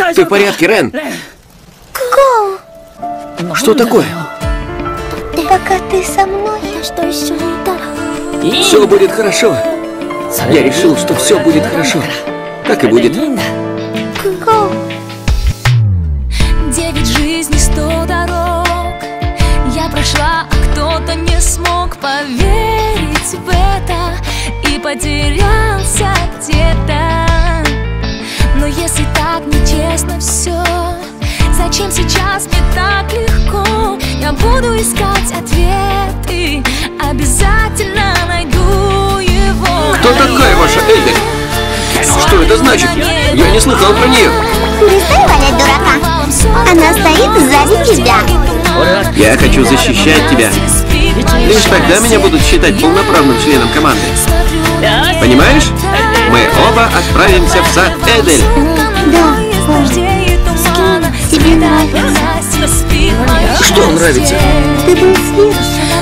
Ты в порядке, Рен? Коу, Что такое? пока ты со мной. Все будет хорошо. Я решил, что все будет хорошо. Так и будет. Коу, 9 жизней, 100 дорог я прошла, а кто-то не смог поверить в это и потерялся где-то. Но если так нечестно все, зачем сейчас мне так легко? Я буду искать ответы, обязательно найду его. Кто такая ваша Эльдер? Что это значит? Я не слыхал про нее. перестань валять дурака. Она стоит сзади тебя. Я хочу защищать тебя. Лишь тогда меня будут считать полноправным членом команды. Понимаешь? Мы оба отправимся в сад Эдель. Да, тебе нравится. Что нравится? Ты был сверху,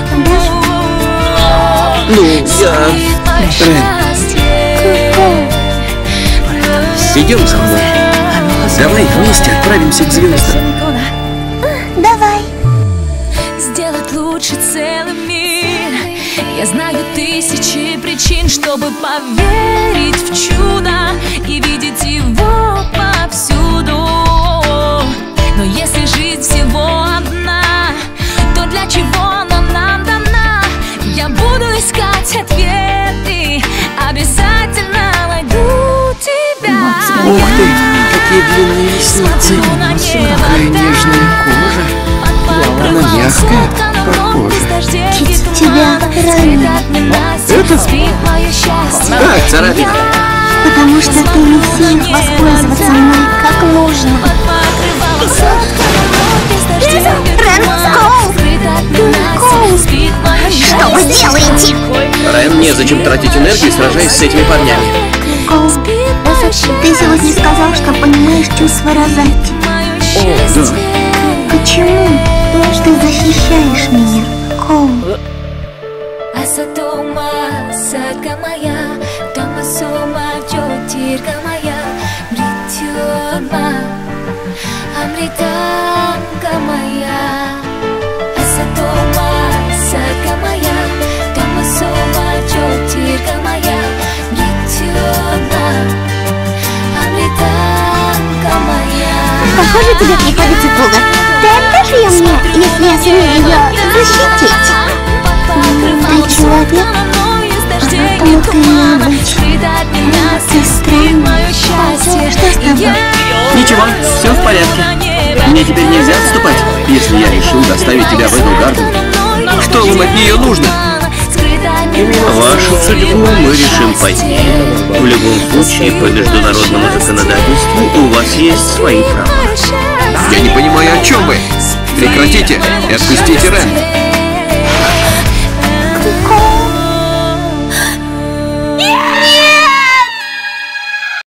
да? Ну, я... Рен, Коу, идем со мной. Давай вместе отправимся к звездам. давай. Сделать лучше целый мир. Я знаю тысячи причин, чтобы поверить в чудо и видеть его повсюду. Но если жизнь всего одна, то для чего она нам дана? Я буду искать ответы, обязательно найду тебя. Ух ты, какие длинные ресницы. Какая нежная кожа. Она мягкая, как кожа. Тебя ранили. Это? Так, царапина. Потому что ты не в силах воспользоваться мной как нужно. Рен, Коу! Коу! Что вы делаете? Рен, незачем тратить энергию, сражаясь с этими парнями. Коу, ты сегодня сказал, что понимаешь чувства Розати. О, да. Почему ты защищаешь меня, Коу? Похоже, тебе приходится туго. Ты отдашь ее мне, если я сумею ее защитить? Ты человек, но ты необычный. Ты странный. Что с тобой? Ничего, все в порядке. Мне теперь нельзя отступать, если я решил доставить тебя в эту гарду. Что вам от нее нужно? Вашу судьбу мы решим позднее. В любом случае, по международному законодательству у вас есть свои права. Я не понимаю, о чем вы. Прекратите и отпустите Рен.